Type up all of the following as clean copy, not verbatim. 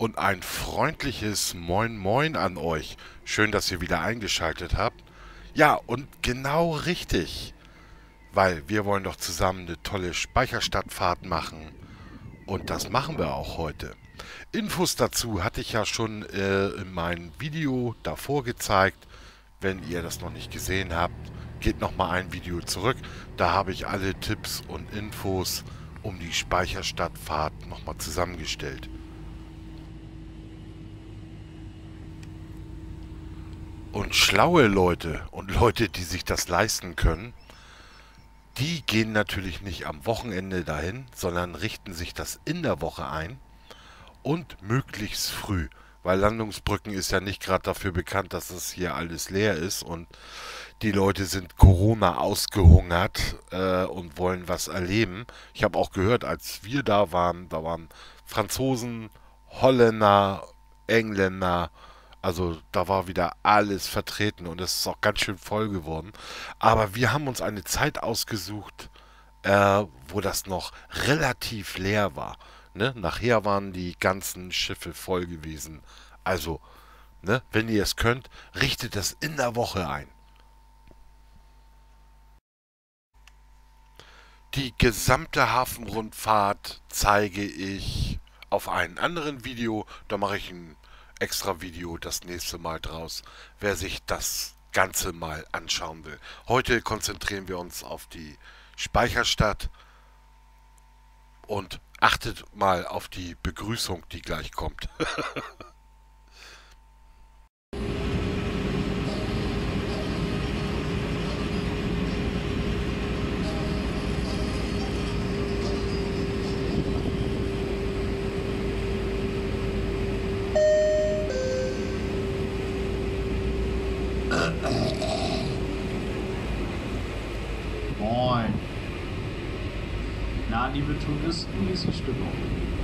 und ein freundliches Moin Moin an euch. Schön, dass ihr wieder eingeschaltet habt. Ja, und genau richtig, weil wir wollen doch zusammen eine tolle Speicherstadtfahrt machen und das machen wir auch heute. Infos dazu hatte ich ja schon in meinem Video davor gezeigt. Wenn ihr das noch nicht gesehen habt, geht nochmal ein Video zurück. Da habe ich alle Tipps und Infos um die Speicherstadtfahrt nochmal zusammengestellt. Und schlaue Leute und Leute, die sich das leisten können, die gehen natürlich nicht am Wochenende dahin, sondern richten sich das in der Woche ein und möglichst früh. Weil Landungsbrücken ist ja nicht gerade dafür bekannt, dass es hier alles leer ist und die Leute sind Corona ausgehungert und wollen was erleben. Ich habe auch gehört, als wir da waren Franzosen, Holländer, Engländer, also da war wieder alles vertreten und es ist auch ganz schön voll geworden. Aber wir haben uns eine Zeit ausgesucht, wo das noch relativ leer war. Ne? Nachher waren die ganzen Schiffe voll gewesen. Also, ne, wenn ihr es könnt, richtet es in der Woche ein. Die gesamte Hafenrundfahrt zeige ich auf einem anderen Video. Da mache ich ein extra Video das nächste Mal draus, wer sich das Ganze mal anschauen will. Heute konzentrieren wir uns auf die Speicherstadt und achtet mal auf die Begrüßung, die gleich kommt. Moin. Na, liebe Touristen, wie ist die Stimmung?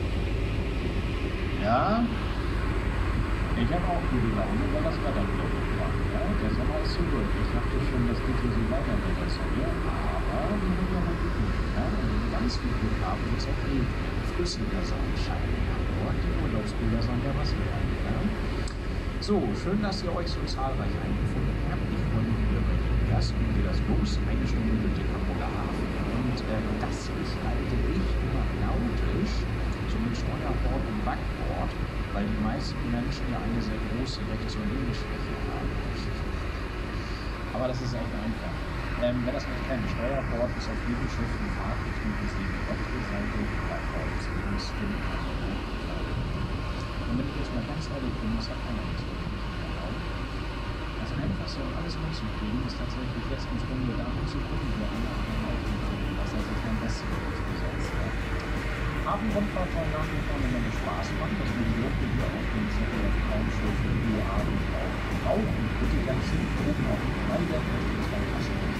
Ja? Ich habe auch gute Laune, weil das Wetter wieder gut war. Ja? Der Sommer ist zurück. Ich dachte schon, das geht hier so weiter mit der Sonne. Aber wir haben ja heute Glück. Ja? Und wenn wir ganz viel Glück haben, wird es auch regnen. Flüssiger Sonnenschein in Hamburg. Die Urlaubsbilder sollen ja was werden. Ja? So, schön, dass ihr euch so zahlreich eingefunden habt. Ich freue mich wieder bei Ihnen. Erst geht das los, eine Stunde mit dem Hamburger Hafen. Und das halte ich immer lautisch, so mit Steuerbord und Backbord, weil die meisten Menschen ja eine sehr große Rechts- und Linksschwäche haben. Aber das ist echt einfach. Wer das nicht kennt, Steuerbord ist auf jedem Schiff ein Fahrtrichtung ins rechte Seite, Backbord ist links, und wenn ich jetzt mal ganz ehrlich bin, das hat keiner nichts wirklich erlaubt. Das Einfachste, um alles mitzukriegen, ist tatsächlich jetzt im Grunde darum zu gucken, wie alle anderen aufnehmen, was er sich am besten durchgesetzt hat. Hafenrundfahrt soll nach wie vor eine Menge Spaß machen, das will die Luft hier auf dem Zettel auf Raumschiff für die Abend auch. Und bitte ganz hinten oben auf dem Freideck, die zwei Taschenbecher.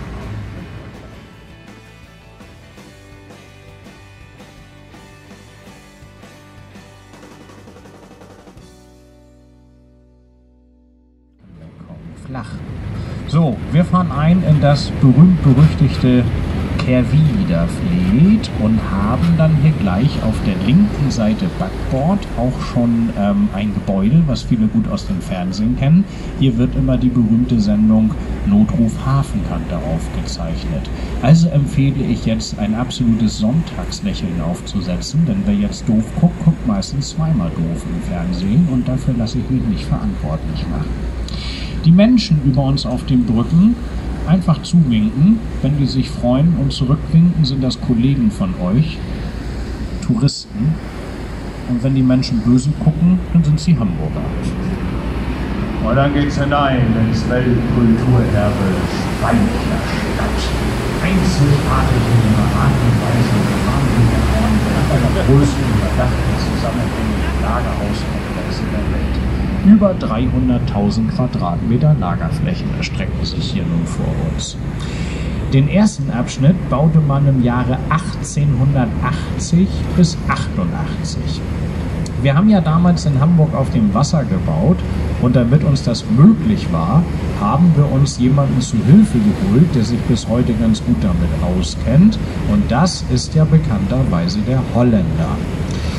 Flach. So, wir fahren ein in das berühmt-berüchtigte Kerwiderfleet und haben dann hier gleich auf der linken Seite Backbord auch schon ein Gebäude, was viele gut aus dem Fernsehen kennen. Hier wird immer die berühmte Sendung Notruf Hafenkante aufgezeichnet. Also empfehle ich jetzt ein absolutes Sonntagslächeln aufzusetzen, denn wer jetzt doof guckt, guckt meistens zweimal doof im Fernsehen und dafür lasse ich mich nicht verantwortlich machen. Die Menschen über uns auf den Brücken einfach zuwinken. Wenn die sich freuen und zurückwinken, sind das Kollegen von euch, Touristen. Und wenn die Menschen böse gucken, dann sind sie Hamburger. Und dann geht's hinein ins Weltkulturerbe Speicherstadt. Einzigartig in ihrer Art und Weise und wahnsinnige Orte. Einer größten überdachten zusammenhängenden Lagerhauskomplexe der Welt. Über 300.000 Quadratmeter Lagerflächen erstrecken sich hier nun vor uns. Den ersten Abschnitt baute man im Jahre 1880 bis 88. Wir haben ja damals in Hamburg auf dem Wasser gebaut und damit uns das möglich war, haben wir uns jemanden zu Hilfe geholt, der sich bis heute ganz gut damit auskennt und das ist ja bekannterweise der Holländer.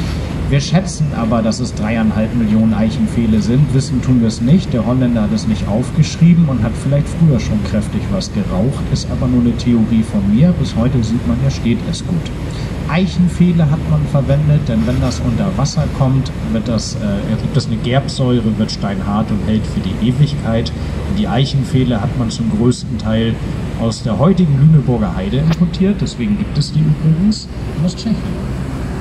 Wir schätzen aber, dass es 3,5 Millionen Eichenpfähle sind. Wissen tun wir es nicht. Der Holländer hat es nicht aufgeschrieben und hat vielleicht früher schon kräftig was geraucht. Ist aber nur eine Theorie von mir. Bis heute sieht man, ja, steht es gut. Eichenpfähle hat man verwendet, denn wenn das unter Wasser kommt, gibt es eine Gerbsäure, wird steinhart und hält für die Ewigkeit. Und die Eichenpfähle hat man zum größten Teil aus der heutigen Lüneburger Heide importiert, deswegen gibt es die übrigens, und aus Tschechien.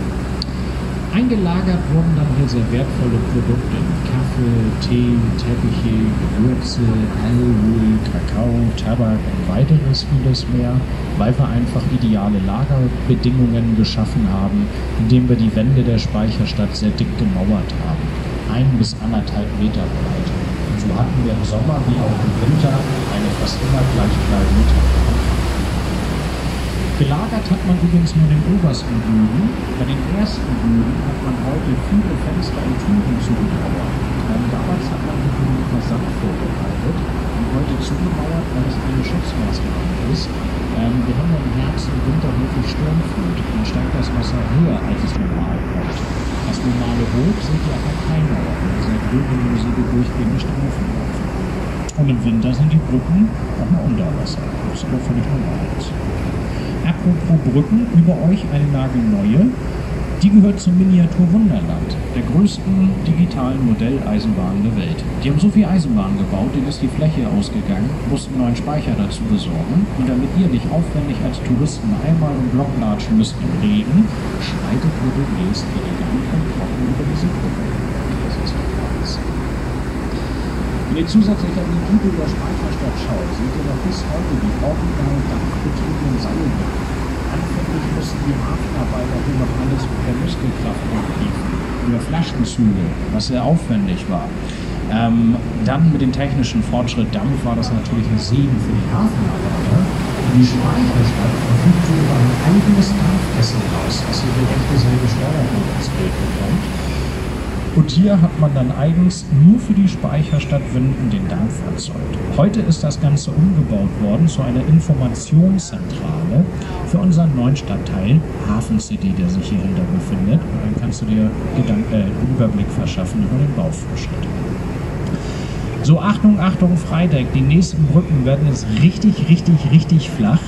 Eingelagert wurden dann hier sehr wertvolle Produkte, Kaffee, Tee, Teppiche, Gewürze, Alkohol, Kakao, Tabak und weiteres vieles mehr, weil wir einfach ideale Lagerbedingungen geschaffen haben, indem wir die Wände der Speicherstadt sehr dick gemauert haben, 1 bis 1,5 Meter breit. Und so hatten wir im Sommer wie auch im Winter eine fast immer gleich bleibende Temperatur. Gelagert hat man übrigens nur den obersten Böden. Bei den ersten Böden hat man heute viele Fenster und Türen zugemauert. Damals hat man die Böden Versand vorbereitet und heute zugemauert, weil es eine Schutzmaßnahme ist. Wir haben ja im Herbst und Winter wirklich Sturmflut. Dann steigt das Wasser höher, als es normal kommt. Das normale Hoch sind ja auch Keimauern. Ihr seid regelmäßige durchgehende Streifen laufen. Und im Winter sind die Brücken auch mal unter Wasser. Das ist aber völlig normal. Apropos Brücken, über euch eine nagelneue. Die gehört zum Miniatur Wunderland, der größten digitalen Modelleisenbahn der Welt. Die haben so viel Eisenbahn gebaut, denen ist die Fläche ausgegangen, mussten einen neuen Speicher dazu besorgen. Und damit ihr nicht aufwendig als Touristen einmal im Block latschen müsst im Regen, schreitet ihr demnächst elegant und trocken über diese Brücke. Das ist doch alles. Wenn ihr zusätzlich an die Lüneburger Speicherstadt schaut, seht ihr noch bis heute die original dampfbetriebenen Seilbrücken. Anfänglich mussten die Hafenarbeiter hier noch alles per Muskelkraft abriefen, über Flaschenzüge, was sehr aufwendig war. Dann mit dem technischen Fortschritt Dampf war das natürlich ein Segen für die Hafenarbeiter. Die Speicherstadt verfügte über ein eigenes Dampfkesselhaus, das hier direkt dieselbe Steuerung ins Bild bekommt. Und hier hat man dann eigens nur für die Speicherstadt Winden den Dampf erzeugt. Heute ist das Ganze umgebaut worden zu einer Informationszentrale für unseren neuen Stadtteil Hafen City, der sich hier hinter befindet. Und dann kannst du dir einen Überblick verschaffen über den Baufortschritt. So, Achtung, Achtung, Freideck. Die nächsten Brücken werden jetzt richtig flach.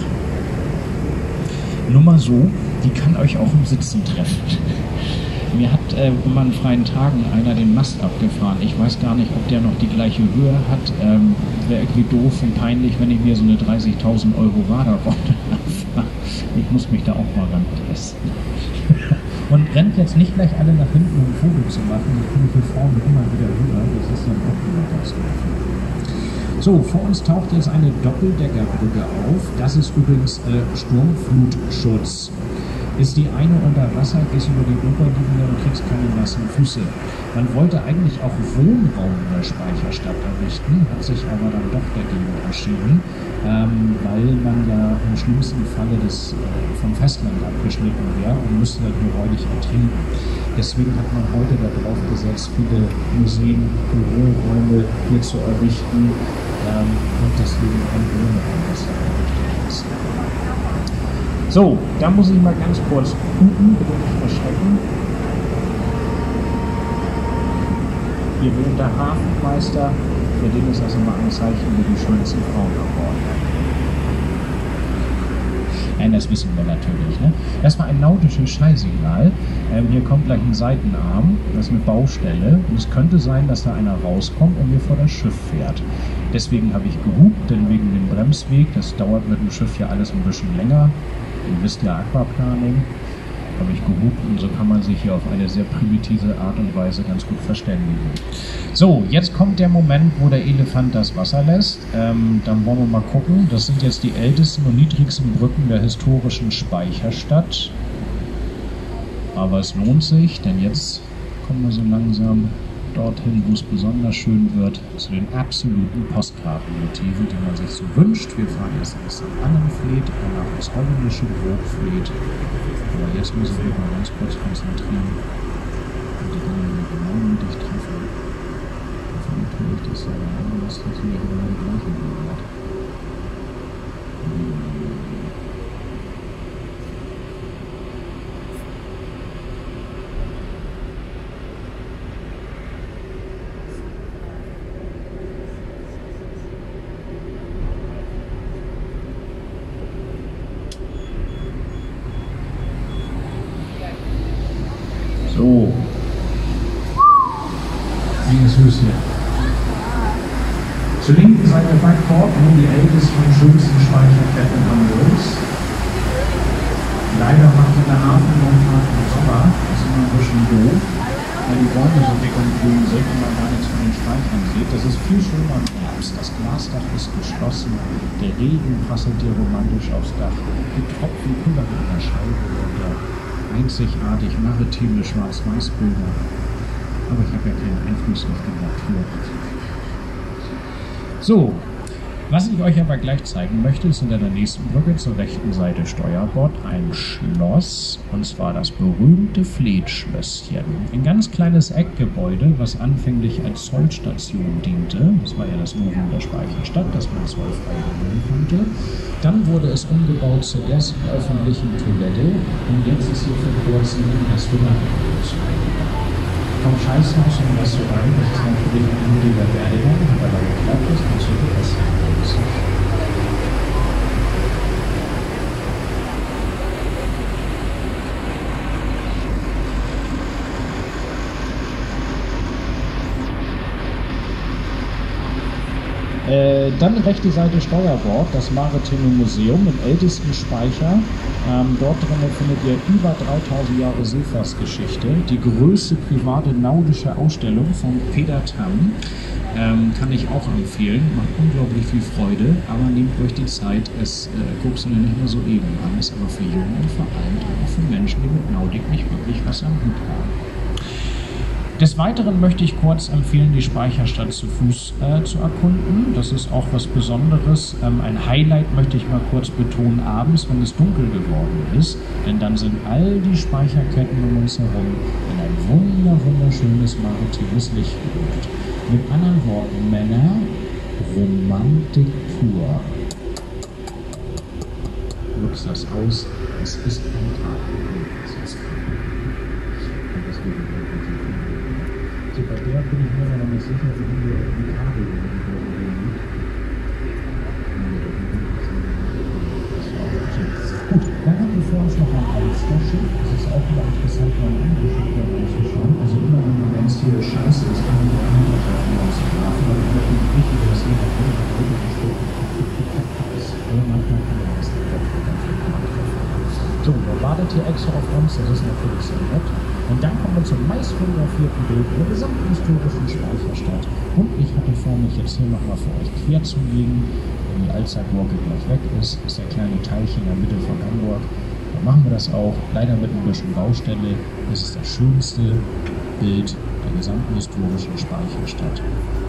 Nur mal so, die kann euch auch im Sitzen treffen. Mir hat immer an freien Tagen einer den Mast abgefahren. Ich weiß gar nicht, ob der noch die gleiche Höhe hat. Wäre irgendwie doof und peinlich, wenn ich mir so eine 30.000 Euro Radarrolle abfahre. Ich muss mich da auch mal rantesten. Und rennt jetzt nicht gleich alle nach hinten, um ein Foto zu machen. Ich komme hier vorne immer wieder höher. Das ist dann auch wieder ganz gut. So, vor uns taucht jetzt eine Doppeldeckerbrücke auf. Das ist übrigens Sturmflutschutz. Ist die eine unter Wasser, gehst über die Oberliegende und kriegst keine nassen Füße. Man wollte eigentlich auch Wohnraum in der Speicherstadt errichten, hat sich aber dann doch dagegen entschieden, weil man ja im schlimmsten Falle vom Festland abgeschnitten wäre und müsste dann geräudig ertrinken. Deswegen hat man heute darauf gesetzt, viele Museen, Büroräume hier zu errichten und deswegen ein Wohnraum, das da errichtet ist. So, da muss ich mal ganz kurz gucken, bitte nicht verschrecken. Hier wohnt der Hafenmeister, für den ist das immer ein Zeichen für die schönsten Frauen geworden. Nein, das wissen wir natürlich. Ne? Das war ein nautisches Scheißsignal. Hier kommt gleich ein Seitenarm, das ist eine Baustelle. Und es könnte sein, dass da einer rauskommt und mir vor das Schiff fährt. Deswegen habe ich gehupt, denn wegen dem Bremsweg, das dauert mit dem Schiff ja alles ein bisschen länger. Ihr wisst ja, Aquaplaning, habe ich gehupt und so kann man sich hier auf eine sehr primitive Art und Weise ganz gut verständigen. So, jetzt kommt der Moment, wo der Elefant das Wasser lässt. Dann wollen wir mal gucken. Das sind jetzt die ältesten und niedrigsten Brücken der historischen Speicherstadt. Aber es lohnt sich, denn jetzt kommen wir so langsam dorthin, wo es besonders schön wird, zu den absoluten Postkartenmotiven, die man sich so wünscht. Wir fahren erst ins St. Annenfleet, danach ins holländische Burgfleet. Aber jetzt muss ich mich mal ganz kurz konzentrieren und die Dinge genau mit dich treffen. Davon natürlich, dass der das natürlich immer die gleiche Linie hat. So. Eines Höschen. Zur linken Seite Backbord, nun die ältesten und schönsten Speicherketten Hamburgs. Leider macht in der Hafenrundfahrt im Sommer, das ist immer ein bisschen doof, weil die Bäume so dick und grün sind und man gar nichts von den Speichern sieht. Das ist viel schöner im Herbst. Das Glasdach ist geschlossen, der Regen prasselt dir romantisch aufs Dach, die Tropfen kullern in der Scheibe runter. Einzigartig maritime Schwarz-Weiß-Bilder. Aber ich habe ja keinen Einfluss auf die Natur. So, was ich euch aber gleich zeigen möchte, ist hinter der nächsten Brücke zur rechten Seite Steuerbord ein Schloss, und zwar das berühmte Fleetschlösschen. Ein ganz kleines Eckgebäude, was anfänglich als Zollstation diente. Das war ja das Novum der Speicherstadt, dass man zollfrei wohnen konnte. Dann wurde es umgebaut zur ersten öffentlichen Toilette und jetzt ist hier vor kurzem ein Restaurant. Vom Scheißhaus und Restaurant, das ist natürlich ein würdiger Werdegang, aber da geklappt ist, kannst du die Essen benutzen. Dann rechte Seite Steuerbord, das Maritime Museum, im ältesten Speicher. Dort drin findet ihr über 3000 Jahre Seefahrtsgeschichte. Die größte private naudische Ausstellung von Peter Tamm. Kann ich auch empfehlen, macht unglaublich viel Freude, aber nehmt euch die Zeit, es guckt es nicht mehr so eben an, ist aber für Jungen und vor allem auch für Menschen, die mit Nautik nicht wirklich was am Hut haben. Des Weiteren möchte ich kurz empfehlen, die Speicherstadt zu Fuß zu erkunden. Das ist auch was Besonderes. Ein Highlight möchte ich mal kurz betonen, abends, wenn es dunkel geworden ist, denn dann sind all die Speicherketten um uns herum in ein wunderschönes maritimes Licht gehüllt. Mit anderen Worten, Männer, Romantik pur. Nutzt das aus, es ist ein Tag. So, bei der bin ich mir noch nicht sicher, wie wir die Kabel gehen. Gut, dann haben wir vor uns noch ein Alsterschiff. Das ist auch wieder interessant, mal ein anderes Schiff reinzuschauen. Also immer wenn du denkst, hier scheiße, das kann ich auch nicht auf dem Hafen, aber ich möchte nicht über das Leben auf jeden Fall ist. Aber manchmal kann man das nicht auf so, wer wartet hier extra auf uns? Das ist natürlich sehr nett. Und dann kommen wir zum meist fotografierten Bild der gesamten historischen Speicherstadt. Und ich hatte vor, mich jetzt hier nochmal für euch quer zu legen. Wenn die Allzeitwalke gleich weg ist, ist der kleine Teich in der Mitte von Hamburg. Dann machen wir das auch, leider mit ein bisschen Baustelle. Das ist das schönste Bild der gesamten historischen Speicherstadt.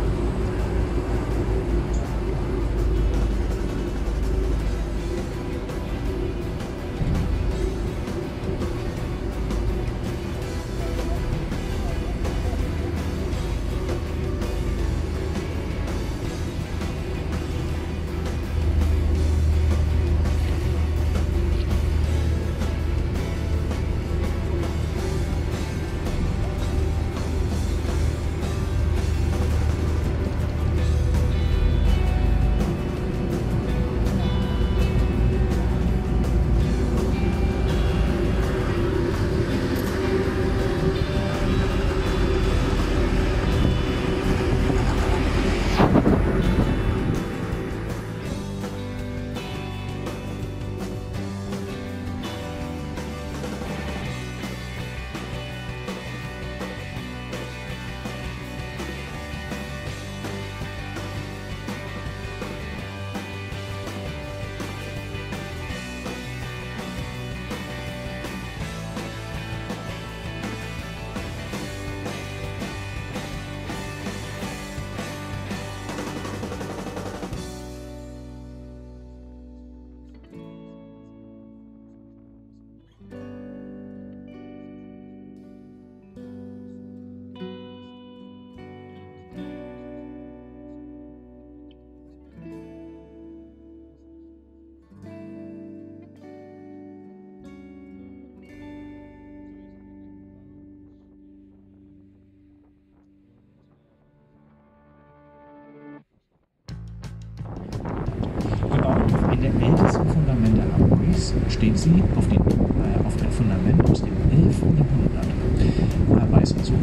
Der ältesten Fundamente Hamburgs steht sie auf ein Fundament aus dem 11. Jahrhundert.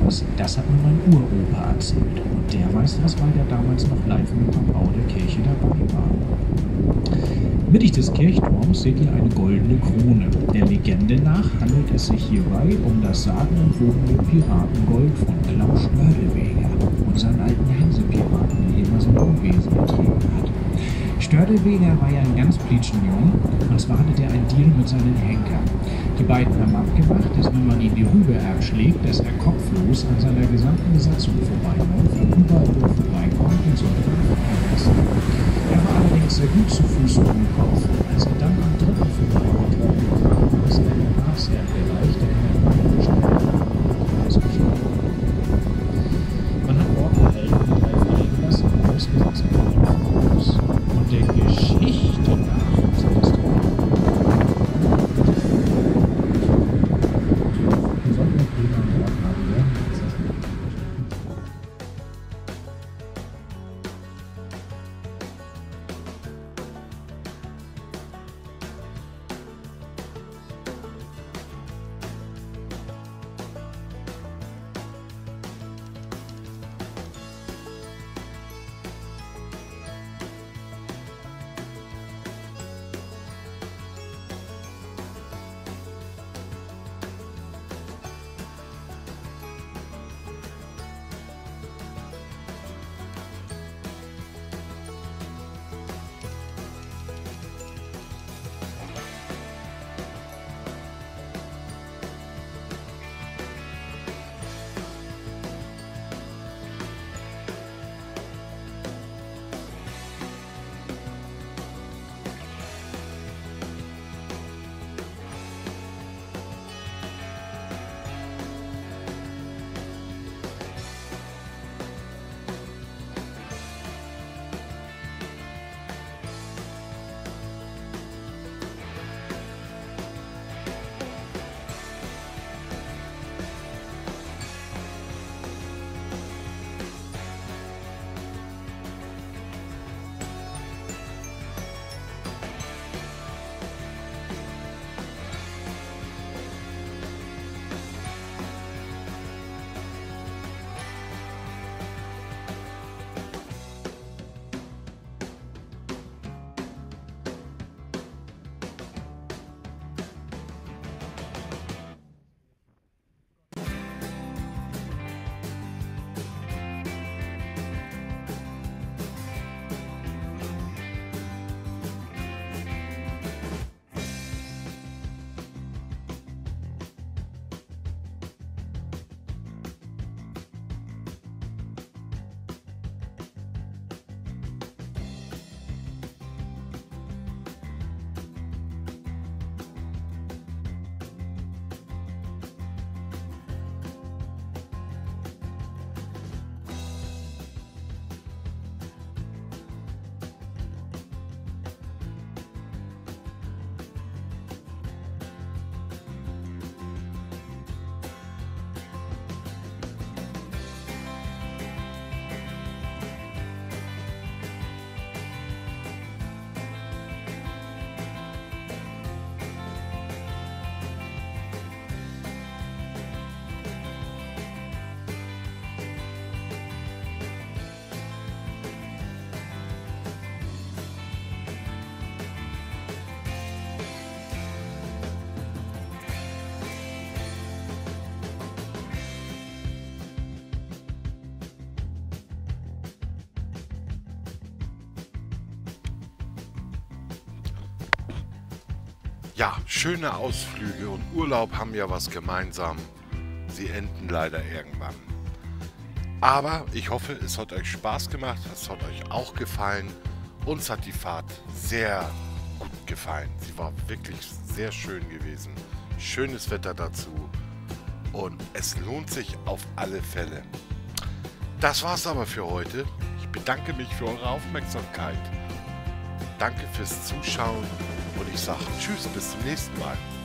Übrigens, das hat mir mein Uropa erzählt. Und der weiß das, weil der damals noch live mit dem Bau der Kirche dabei war. Mittig des Kirchturms seht ihr eine goldene Krone. Der Legende nach handelt es sich hierbei um das sagenumwobene Piratengold von Klaus Störteweger, unseren alten Hansepiraten, der immer so ein Unwesen getrieben hat. Störteweger war ja ein ganz plitschenjung, und zwar hatte der einen Deal mit seinen Henkern. Die beiden haben abgemacht, dass wenn man ihn die Rübe erschlägt, dass er kopflos an seiner gesamten Besatzung vorbeiläuft und überall, wo er vorbeikommt, den sollte man verhängen lassen. Er war allerdings sehr gut zu Fuß und im Kopf. Als er dann am dritten vorbeigekommen war, ist er der Grafsherd gereicht, der in der Beine gestellt hat. Man hat Bord gehalten und drei verlegen lassen, ausgesetzt mit dem Fuß. Und der Geschichte nach sind es die wir sollten noch lieber an Bord haben, ja? Ja, schöne Ausflüge und Urlaub haben ja was gemeinsam. Sie enden leider irgendwann. Aber ich hoffe, es hat euch Spaß gemacht, es hat euch auch gefallen. Uns hat die Fahrt sehr gut gefallen. Sie war wirklich sehr schön gewesen. Schönes Wetter dazu. Und es lohnt sich auf alle Fälle. Das war's aber für heute. Ich bedanke mich für eure Aufmerksamkeit. Danke fürs Zuschauen und ich sage Tschüss, bis zum nächsten Mal.